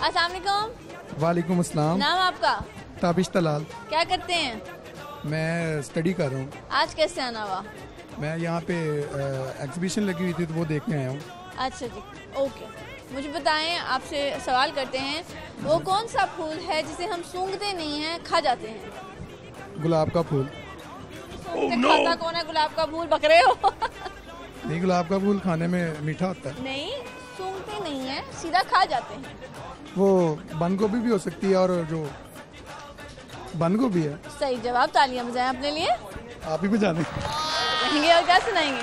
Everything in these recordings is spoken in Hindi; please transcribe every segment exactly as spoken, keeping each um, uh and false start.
अस्सलाम वालेकुम। वालेकुम अस्सलाम। नाम आपका? ताबिश तलाल। क्या करते हैं? मैं स्टडी कर रहा हूँ। आज कैसे आना हुआ? मैं यहाँ पे एग्जीबिशन लगी हुई थी तो वो देखने आया हूँ। अच्छा जी, ओके। मुझे बताएं, आपसे सवाल करते हैं, वो कौन सा फूल है जिसे हम सूंघते नहीं हैं, खा जाते हैं? गुलाब का फूल। सूंघते खाता कौन है गुलाब का फूल? बकरे हो? नहीं, गुलाब का फूल खाने में मीठा होता है। नहीं, सूंघते नहीं है, सीधा खा जाते हैं। वो बंद गोभी भी हो सकती है और जो बंद गोभी है। सही जवाब, तालियां बजाएं अपने लिए। आप ही बजा दें। कहेंगे और क्या सुनाएंगे?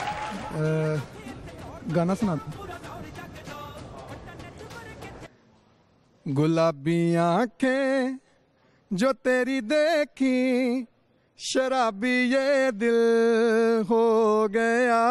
गाना सुना दो। गुलाबी आंखें जो तेरी देखी, शराबी ये दिल हो गया।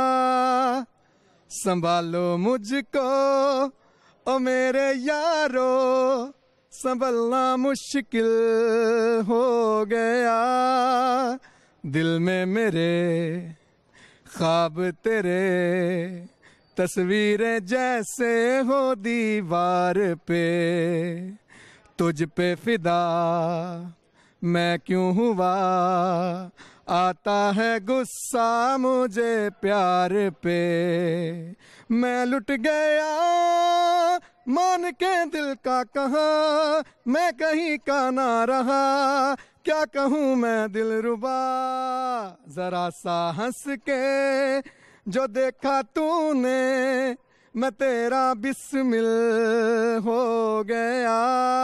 संभालो मुझको ओ मेरे यारो, संभलना मुश्किल हो गया। दिल में मेरे ख्वाब तेरे, तस्वीरें जैसे हो दीवार पे। तुझ पे फिदा मैं क्यों हुआ, आता है गुस्सा मुझे प्यार पे। मैं लुट गया मान के दिल का कहा, मैं कहीं का ना रहा। क्या कहूँ मैं दिल रुबा, जरा सा हंस के जो देखा तूने, मैं तेरा बिस्मिल हो गया।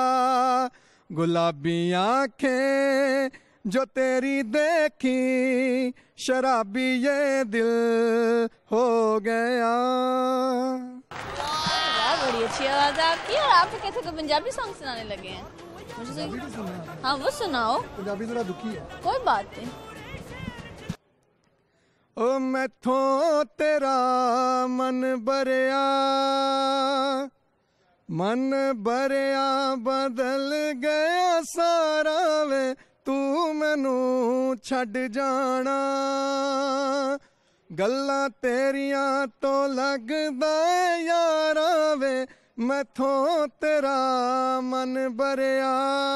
गुलाबी आंखें जो तेरी देखी, शराबी ये दिल हो गया। बड़ी अच्छी आवाज है आपकी। और आप तो कहते हैं पंजाबी सॉन्ग सुनाने लगे हैं। मुझे तो हाँ, वो सुनाओ। पंजाबी जरा दुखी है। कोई बात नहीं। ओ मैथों तेरा मन भरिया, मन भरिया बदल गया सारा वे, तू मैनू छड़ जाना। गल्लां तेरियां तो लगदा यारा वे, मैथों तेरा मन भरिया।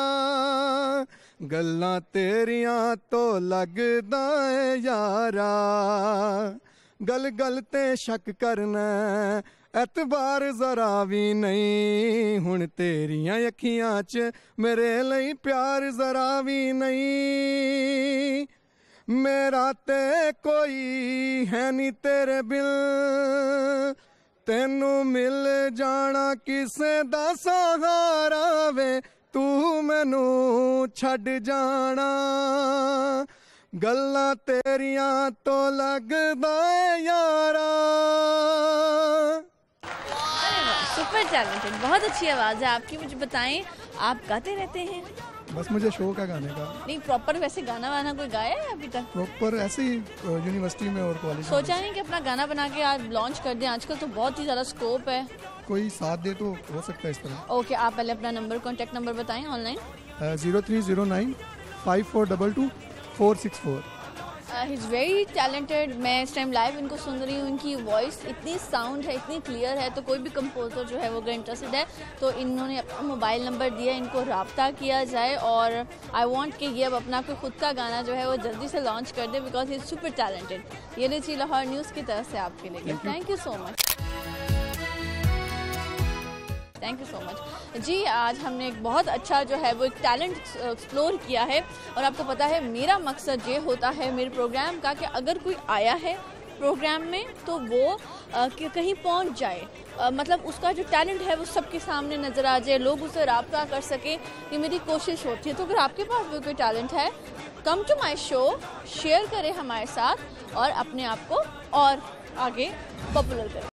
गल्लां तेरियां तो लगदा यारा, गल गल ते शक करना एतबार जरा भी नहीं। हुण तेरियां अखियां च मेरे लिए प्यार जरा भी नहीं। मेरा ते कोई है नी तेरे बिल, तेनू मिल जाना किसे दा सहारा वे, तू मैनू छड़ जाना। गल्लां तेरियां तो लगदा यारा। सुपर टैलेंटेड, बहुत अच्छी आवाज़ है आपकी। मुझे बताएं, आप गाते रहते हैं? बस मुझे शौक है गाने का। नहीं, प्रॉपर वैसे गाना वाना कोई गाया है अभी तक? प्रॉपर ऐसे ही यूनिवर्सिटी में और कॉलेज में। सोचा नहीं कि अपना गाना बना के आज लॉन्च कर दें? आजकल तो बहुत ही ज़्यादा स्कोप है। कोई साथ दे तो हो सकता है इस तरह। ओके, आप पहले अपना नंबर, कॉन्टैक्ट नंबर बताएं online. Zero three zero nine five four double two four six four. He is very talented. मैं इस टाइम लाइव इनको सुन रही हूँ। इनकी वॉइस इतनी साउंड है, इतनी क्लियर है, तो कोई भी कंपोजर जो है वो अगर इंटरेस्टेड है तो इन्होंने अपना मोबाइल नंबर दिया, इनको रब्ता किया जाए। और आई वांट कि ये अब अपना कोई खुद का गाना जो है वो जल्दी से लॉन्च कर दे, because he is super talented. ये लीजिए लाहौर न्यूज़ की तरफ से आपके लिए। Thank you so much. Thank you so much जी। आज हमने एक बहुत अच्छा जो है वो एक टैलेंट एक्सप्लोर किया है। और आपको पता है मेरा मकसद ये होता है मेरे प्रोग्राम का कि अगर कोई आया है प्रोग्राम में तो वो आ, कि कहीं पहुंच जाए, आ, मतलब उसका जो टैलेंट है वो सबके सामने नज़र आ जाए, लोग उससे रब्ता कर सकें। ये मेरी कोशिश होती है। तो अगर आपके पास भी कोई टैलेंट है, come to my show, share करें हमारे साथ और अपने आप को और आगे पॉपुलर करें।